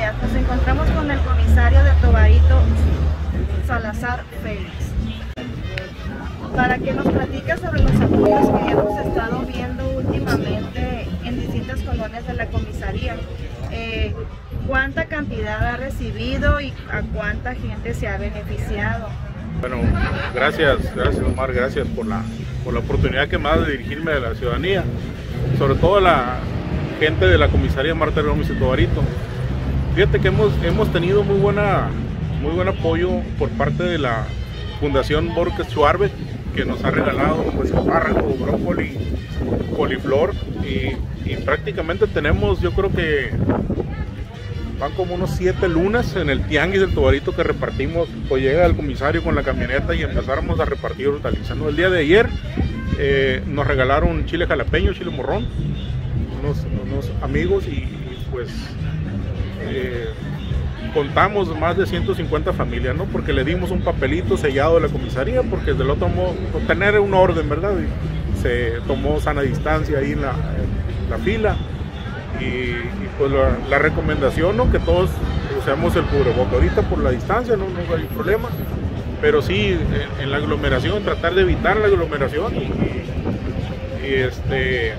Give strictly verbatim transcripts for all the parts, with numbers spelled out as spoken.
días. Nos encontramos con el comisario de Tovarito, Salazar Félix, para que nos platique sobre los apoyos que hemos estado viendo últimamente en distintas colonias de la comisaría. Eh, ¿Cuánta cantidad ha recibido y a cuánta gente se ha beneficiado? Bueno, gracias, gracias Omar, gracias por la, por la oportunidad que me da de dirigirme a la ciudadanía, sobre todo a la gente de la comisaría Marta Gómez y Tovarito. Fíjate que hemos, hemos tenido muy, buena, muy buen apoyo por parte de la Fundación Borges Schwarbe, que nos ha regalado pues espárrago, brócoli, coliflor y, y prácticamente tenemos, yo creo que van como unos siete lunas en el tianguis del Tovarito que repartimos, pues llega el comisario con la camioneta y empezáramos a repartir hortalizas, ¿no? El día de ayer eh, nos regalaron chile jalapeño, chile morrón, unos, unos amigos y, y pues eh, contamos más de ciento cincuenta familias, ¿no? Porque le dimos un papelito sellado de la comisaría, porque del otro modo, tener un orden, ¿verdad? Y se tomó sana distancia ahí en la, en la fila. Y, y pues la, la recomendación, ¿no? Que todos usemos el cubrebocas ahorita por la distancia, no, no hay problema, pero sí en, en la aglomeración, tratar de evitar la aglomeración y, y, y este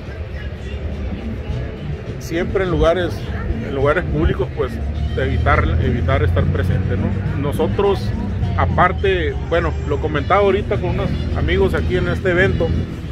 siempre en lugares en lugares públicos, pues evitar evitar estar presente, ¿no? Nosotros aparte, bueno, lo comentaba ahorita con unos amigos aquí en este evento,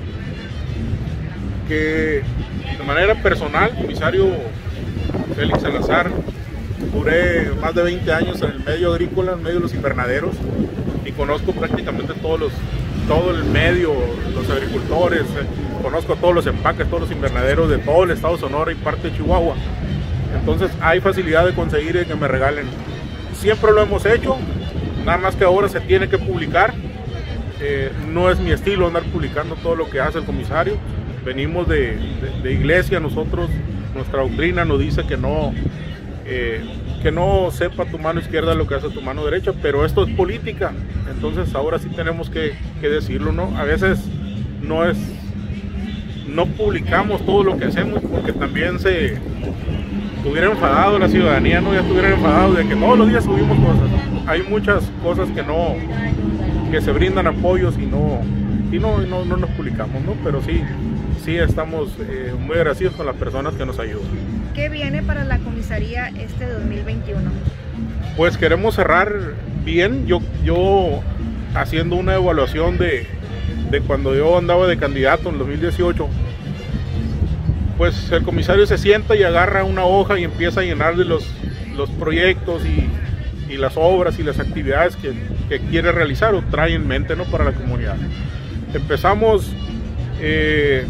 que de manera personal, comisario Félix Salazar, duré más de veinte años en el medio agrícola, en medio de los invernaderos, y conozco prácticamente todos los, todo el medio, los agricultores, eh, conozco todos los empaques, todos los invernaderos de todo el estado de Sonora y parte de Chihuahua. Entonces hay facilidad de conseguir y que me regalen. Siempre lo hemos hecho, nada más que ahora se tiene que publicar. Eh, no es mi estilo andar publicando todo lo que hace el comisario. Venimos de, de, de iglesia, nosotros, nuestra doctrina nos dice que no, eh, que no sepa tu mano izquierda lo que hace tu mano derecha, pero esto es política, entonces ahora sí tenemos que, que decirlo, ¿no? A veces no es, no publicamos todo lo que hacemos porque también se estuviera enfadado la ciudadanía, ¿no? Ya estuviera enfadado de que todos los días subimos cosas, ¿no? Hay muchas cosas que no, que se brindan apoyos y no, y no, no, no nos publicamos, ¿no? Pero sí, sí estamos eh, muy agradecidos con las personas que nos ayudan. ¿Qué viene para la comisaría este dos mil veintiuno? Pues queremos cerrar bien. Yo, yo haciendo una evaluación de, de cuando yo andaba de candidato en dos mil dieciocho, pues el comisario se sienta y agarra una hoja y empieza a llenar de los, los proyectos y, y las obras y las actividades que, que quiere realizar o trae en mente, ¿no? Para la comunidad. Empezamos, eh,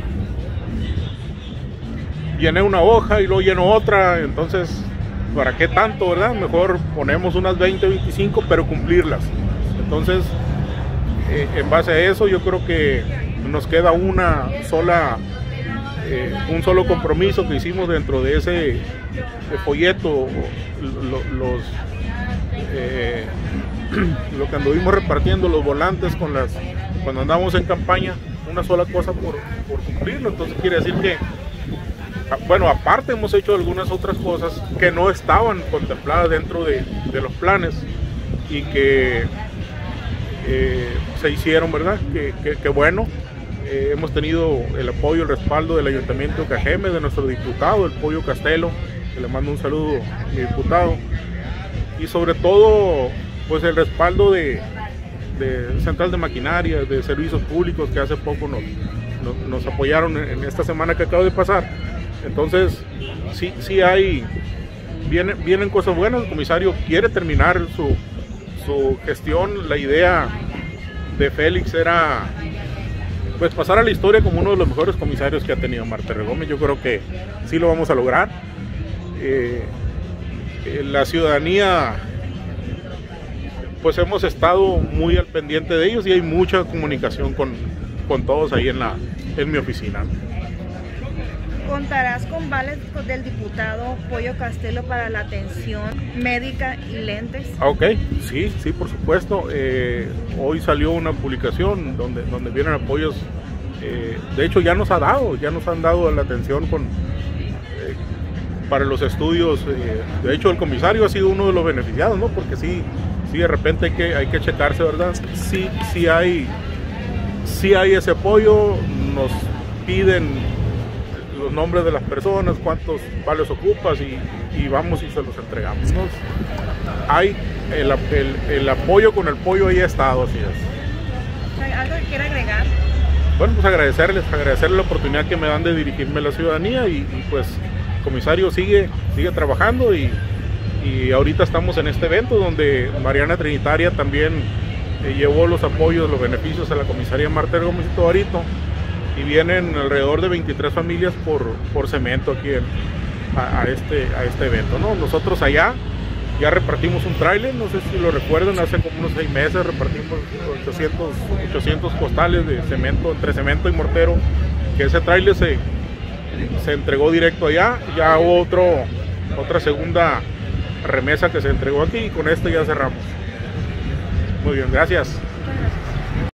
llené una hoja y luego lleno otra, entonces ¿para qué tanto, verdad? Mejor ponemos unas veinte, veinticinco, pero cumplirlas. Entonces eh, en base a eso yo creo que nos queda una sola eh, un solo compromiso que hicimos dentro de ese de folleto, lo, los eh, lo que anduvimos repartiendo, los volantes con las cuando andamos en campaña, una sola cosa por, por cumplirlo. Entonces quiere decir que, bueno, aparte hemos hecho algunas otras cosas que no estaban contempladas dentro de, de los planes y que eh, se hicieron, ¿verdad? Que, que, que bueno, eh, hemos tenido el apoyo, el respaldo del Ayuntamiento de Cajeme, de nuestro diputado, el Pollo Castelo, que le mando un saludo a mi diputado, y sobre todo, pues el respaldo de de Central de Maquinaria, de Servicios Públicos, que hace poco nos, nos, nos apoyaron en, en esta semana que acaba de pasar. Entonces sí, sí hay, vienen, vienen cosas buenas. El comisario quiere terminar su, su gestión. La idea de Félix era pues pasar a la historia como uno de los mejores comisarios que ha tenido Marta Gómez. Yo creo que sí lo vamos a lograr. Eh, eh, la ciudadanía, pues hemos estado muy al pendiente de ellos y hay mucha comunicación con, con todos ahí en, la, en mi oficina. ¿Contarás con vales del diputado Pollo Castelo para la atención médica y lentes? Ok, sí, sí, por supuesto. Eh, hoy salió una publicación donde, donde vienen apoyos. Eh, de hecho ya nos ha dado, ya nos han dado la atención con... Eh, para los estudios. Eh, de hecho, el comisario ha sido uno de los beneficiados, ¿no? Porque sí, sí de repente hay que, hay que checarse, ¿verdad? Sí, sí hay, sí hay ese apoyo, nos piden los nombres de las personas, cuántos vales ocupas y, y vamos y se los entregamos, ¿no? Hay el, el, el apoyo con el pollo ahí ha estado, así es. ¿Algo que quiera agregar? Bueno, pues agradecerles, agradecerles la oportunidad que me dan de dirigirme a la ciudadanía y, y pues el comisario sigue, sigue trabajando y, y ahorita estamos en este evento donde Mariana Trinitaria también eh, llevó los apoyos, los beneficios a la comisaría Martel Gómez y Tovarito. Y vienen alrededor de veintitrés familias por, por cemento aquí en, a, a, este, a este evento, ¿no? Nosotros allá ya repartimos un tráiler, no sé si lo recuerdan, hace como unos seis meses repartimos ochocientos costales de cemento, entre cemento y mortero, que ese tráiler se, se entregó directo allá. Ya hubo otro, otra segunda remesa que se entregó aquí y con esto ya cerramos. Muy bien, gracias. Muchas gracias.